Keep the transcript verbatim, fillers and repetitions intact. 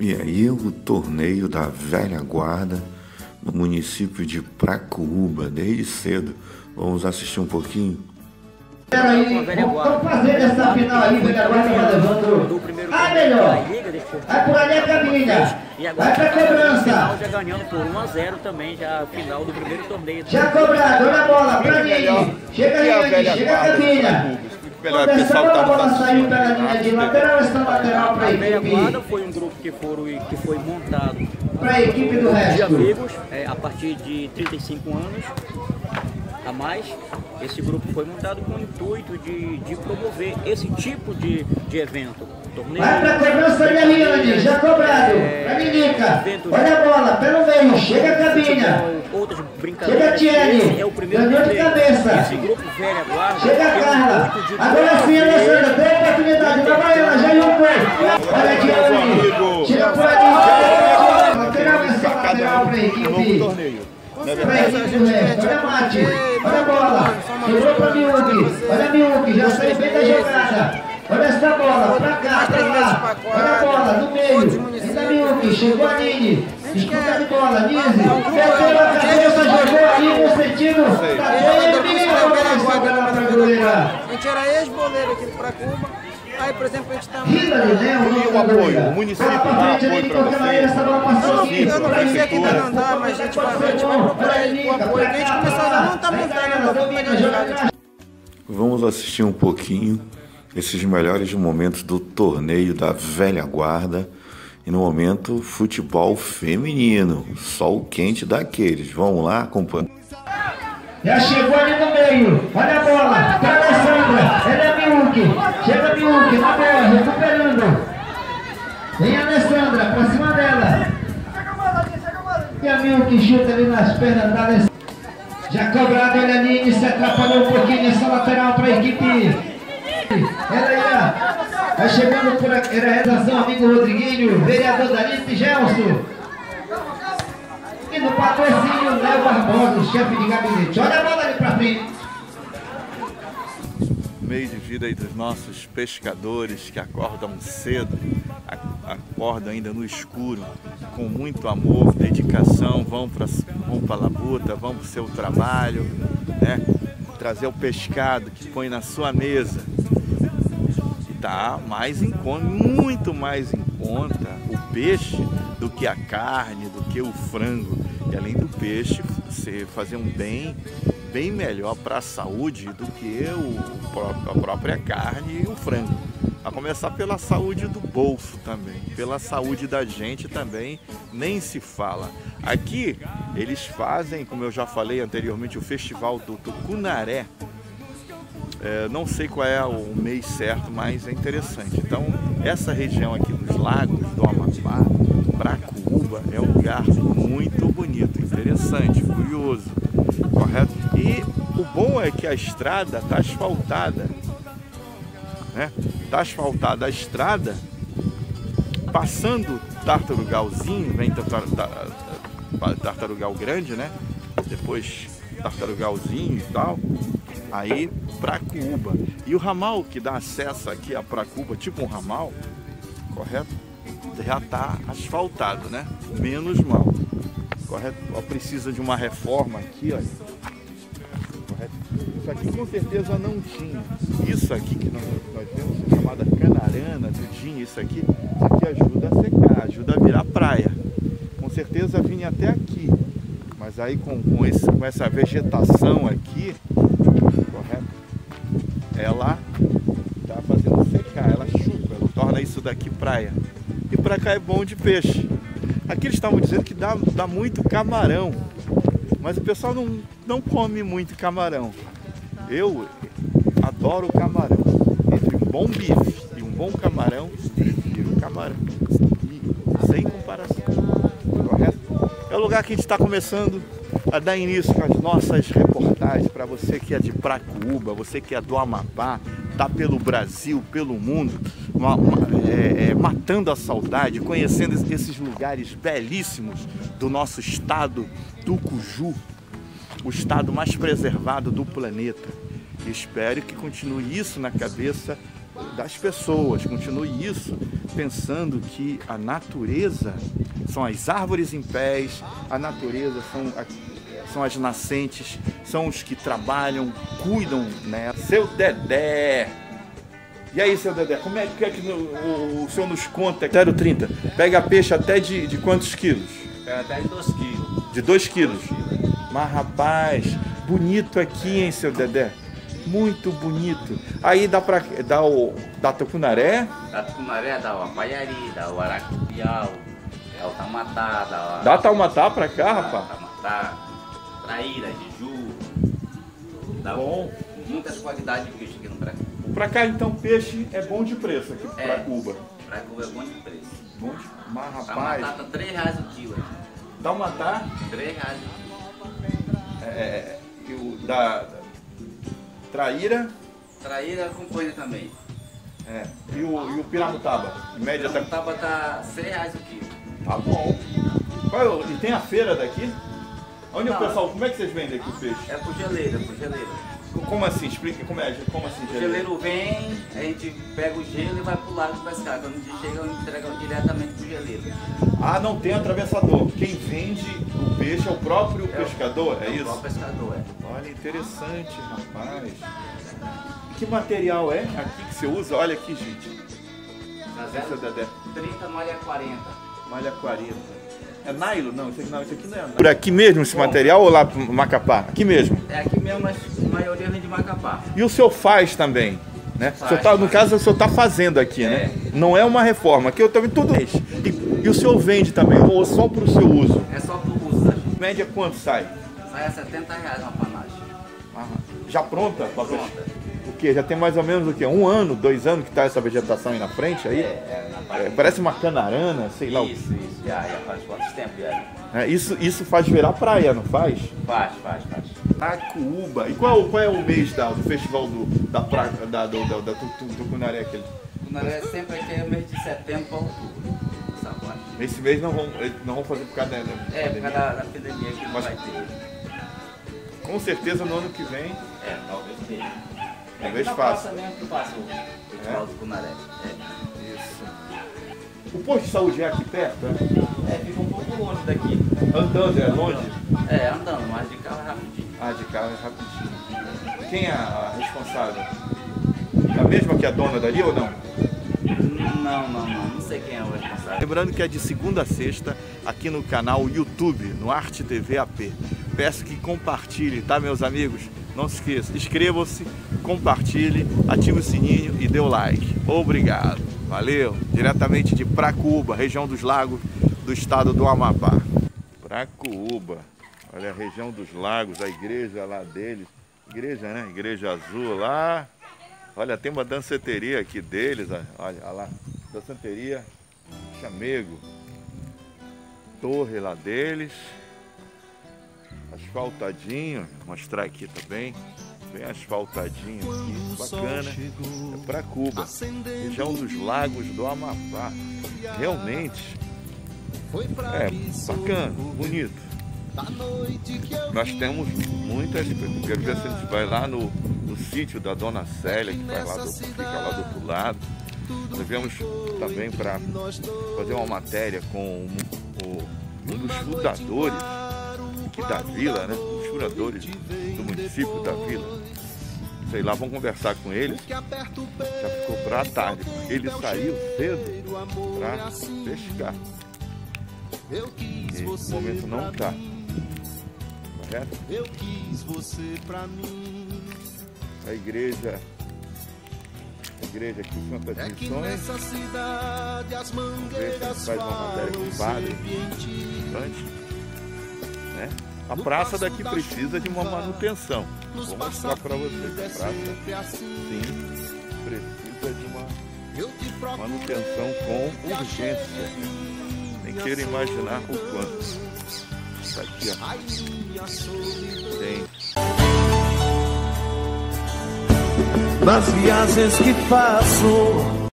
E aí o torneio da velha guarda no município de Pracuúba, desde cedo. Vamos assistir um pouquinho. Aí, vamos fazer essa final aí, velha guarda vai levando. Ah, melhor! Vai por ali a caminha. Vai pra cobrança. Já ganhando por um a zero também, já final do primeiro torneio. Já cobrado, olha a bola, pra mim. Chega aí, chega a caminha. Começou a bola saiu pela linha de lateral, essa lateral para a equipe. A velha guarda foi um grupo que, foram, que foi montado para a equipe do resto. De amigos, é, a partir de trinta e cinco anos a mais. Esse grupo foi montado com o intuito de, de promover esse tipo de, de evento. Torneio, vai para a cobrança ali, Ariane, já cobrado. É, para Ninica, olha a bola, pelo meio, chega a cabinha. Outras brincadeiras. Chega a Tiene, é o primeiro ganhou de cabeça. Esse grupo velha guarda. Chega a Carla, agora sim, Alessandra, tem oportunidade, vai Baiana, já iu um gol. Olha a Tiene, chega por ali, lateral, essa lateral para a equipe. Pra equipe do resto, olha a Mate, olha a bola, chegou para Miúque, olha a Miúque, já saiu bem da jogada. Olha essa bola, pra cá, pra lá, olha a bola, no meio, ainda Miúque, chegou a Nini, disputa de bola, Nise, meteu a cabeça, jogou ali no sentido, tá bem, a bola jogada pra goleira. A gente era ex-boleiro aqui do Pracuúba, aí por exemplo a gente tá... Hillary, né, o apoio, o município dá apoio pra vocês. Eu não pensei que ainda não dá, mas a gente vai, a gente vai procurar aí o apoio, que a gente começou ainda não tá montando, não tá pegando. Vamos assistir um pouquinho esses melhores momentos do torneio da velha guarda e no momento futebol feminino, sol quente daqueles. Vamos lá, acompanha. Já chegou ali no meio, olha a bola, para a Alessandra, ela é Miúque, chega Miúque, na bola, recuperando. Vem a Alessandra, pra cima dela. E a Miúque chuta ali nas pernas da Alessandra. Já cobrado, ele a Nini se atrapalhou um pouquinho nessa lateral para a equipe. Ela ia, vai chegando por aqui, era a redação, amigo Rodriguinho, vereador Dalice Gelson. E no patrocínio, Léo Barbosa, chefe de gabinete. Olha a bola ali pra frente. Meio de vida aí dos nossos pescadores que acordam cedo, acordam ainda no escuro, com muito amor, dedicação, vão para vão para a labuta, vão para o seu trabalho, né? Trazer o pescado que põe na sua mesa. Tá mais em conta, muito mais em conta o peixe do que a carne, do que o frango. E além do peixe, você fazer um bem, bem melhor para a saúde do que o, a própria carne e o frango. A começar pela saúde do bolso também, pela saúde da gente também, nem se fala. Aqui eles fazem, como eu já falei anteriormente, o Festival do Tucunaré. É, não sei qual é o mês certo, mas é interessante. Então, essa região aqui dos lagos do Amapá, Pracuúba, é um lugar muito bonito, interessante, curioso, correto? E o bom é que a estrada está asfaltada, né? Está asfaltada a estrada, passando Tartarugalzinho, vem Tartarugal Grande, né? Depois Tartarugalzinho e tal. Aí Pracuúba. E o ramal que dá acesso aqui a Pracuúba, tipo um ramal, correto? Já está asfaltado, né? Menos mal, correto? Ó, precisa de uma reforma aqui, olha. Correto? Isso aqui com certeza não tinha. Isso aqui que nós, nós temos, chamada canarana, tudinho, isso aqui, isso aqui ajuda a secar, ajuda a virar praia. Com certeza vinha até aqui. Mas aí com, com, esse, com essa vegetação aqui, correto? Ela está fazendo secar, ela chupa, ela torna isso daqui praia. E para cá é bom de peixe. Aqui eles estavam dizendo que dá, dá muito camarão, mas o pessoal não, não come muito camarão. Eu adoro o camarão. Entre um bom bife e um bom camarão, prefiro o camarão. E sem comparação. Correto? É o lugar que a gente está começando a dar início com as nossas reportagens para você que é de Pracuúba, você que é do Amapá, está pelo Brasil, pelo mundo, uma, uma, é, é, matando a saudade, conhecendo esses lugares belíssimos do nosso estado do Cuju, o estado mais preservado do planeta. E espero que continue isso na cabeça das pessoas, continue isso pensando que a natureza são as árvores em pés, a natureza são, a, são as nascentes, são os que trabalham, cuidam, né? Seu Dedé! E aí, seu Dedé, como é que, é que no, o, o senhor nos conta? zero trinta. Pega peixe até de, de quantos quilos? Pega até de dois quilos. De dois quilos? Mas, rapaz, bonito aqui, hein, seu Dedé? Muito bonito. Aí dá pra dar o da tucunaré? Da tucunaré, dá o apaiari, dá o aracupiau, dá o tamatá, dá o... Dá taumatá pra cá, rapaz? Tamatá, traíra, jiju. Dá bom. Muitas qualidades de peixe aqui no Pracuba. Pra cá, então, peixe é bom de preço aqui, é, Pracuba. Pracuba é bom de preço. Bom de... Mas, rapaz... Tamatá tá três reais o quilo. Taumatá? três reais o quilo. É... E o da... Traíra? Traíra com coisa também. É. E o, e o piramutaba? Em média o piramutaba tá seis reais o quilo. Tá bom. Qual é o... E tem a feira daqui? Onde o pessoal, como é que vocês vendem aqui o peixe? É por geleira, por geleira. Como assim? Explica como é, como assim? O geleiro vem, a gente pega o gelo e vai pro lago pescar. Quando a gente chega, entrega diretamente pro geleiro. Ah, não tem atravessador. Quem vende o peixe é o próprio é pescador, o, é, é isso? É o próprio pescador, é. Olha, interessante, rapaz. Que material é aqui que você usa? Olha aqui, gente. trinta, malha quarenta. Malha quarenta. É nylon? Não, isso aqui não, isso aqui não é nylon. Por aqui mesmo esse Bom, material ou lá pro Macapá? Aqui mesmo? É aqui mesmo, mas a maioria vem de Macapá. E o senhor faz também, né? Faz, o senhor tá, no caso, o senhor está fazendo aqui, é. né? Não é uma reforma, aqui eu também tudo isso. E, e o senhor vende também, ou só para o seu uso? É só para o uso, né? Média quanto sai? Sai a setenta reais uma panagem. Ah, já pronta? Pronta. O que? Já tem mais ou menos o quê? Um ano, dois anos que está essa vegetação aí na frente? Aí? É, é, na parte é, parece uma canarana, sei isso, lá. Isso, isso, já, já faz quantos tempos já? É, isso, isso faz virar praia, não faz? Faz, faz, faz. Pracuba. E qual, qual é o mês da, do festival do, da praia, da, do, da, da Tucunaré? Aquele? Tucunaré sempre aqui é mês de setembro para outubro. Esse mês não vão, não vão fazer por causa da, da É, por causa da, da pandemia que não Mas, vai ter. Com certeza no ano que vem. É, talvez tenha. Talvez é faça. mesmo que passa o festival do Tucunaré. É. Isso. O posto de saúde é aqui perto? É, é fica um pouco longe daqui. Andando, é longe? É, andando, mas de carro é rapidinho. Ah, de carro é rapidinho. Quem é a responsável? É a mesma que a dona dali ou não? Não, não, não. Não sei quem é o responsável. Lembrando que é de segunda a sexta aqui no canal YouTube, no Arte T V A P. Peço que compartilhe, tá, meus amigos? Não se esqueça, inscrevam-se, compartilhe, ative o sininho e dê o like. Obrigado. Valeu. Diretamente de Pracuba, região dos lagos do estado do Amapá. Pracuba. Olha a região dos lagos, a igreja lá deles. Igreja, né? Igreja azul lá. Olha, tem uma danceteria aqui deles. Olha, olha lá. Danceteria Chamego. Torre lá deles. Asfaltadinho. Vou mostrar aqui também. Bem asfaltadinho aqui. Bacana. É Pracuba. Região dos lagos do Amapá. Realmente. É bacana, bonito. Nós temos muitas. Quero ver se a gente vai lá no, no sítio da Dona Célia, que vai lá do, fica lá do outro lado. Nós viemos também para fazer uma matéria com o, um dos fundadores aqui da vila, né? Um dos fundadores do município da vila. Sei lá, vamos conversar com eles. Já ficou para tarde, porque ele saiu cedo para pescar. E no momento não está. Correto? Eu quis você pra mim. A igreja, a igreja aqui Santa das Missões. Vamos ver se a gente faz uma matéria com o padre antes, né? A praça daqui precisa de uma manutenção. Vou mostrar para vocês. A praça, sim, precisa de uma manutenção com urgência. Nem quero imaginar o quanto. Tá aqui, ó. Tem. Nas viagens que faço